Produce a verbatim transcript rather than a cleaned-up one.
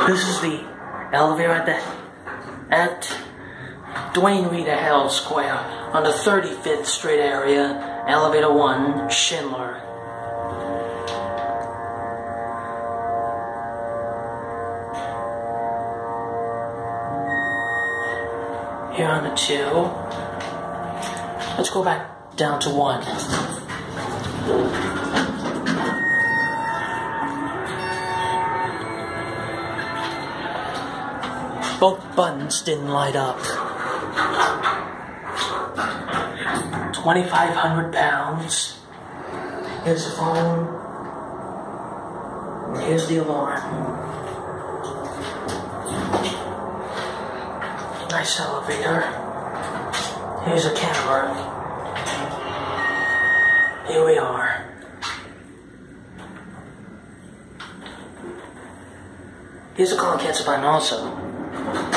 This is the elevator at the at Duane Reade Herald Square on the thirty-fifth Street area, elevator one, Schindler. Here on the two. Let's go back down to one. Both buttons didn't light up. twenty-five hundred pounds. Here's the phone. And here's the alarm. Nice elevator. Here's a camera. Here we are. Here's a call and cancel button also.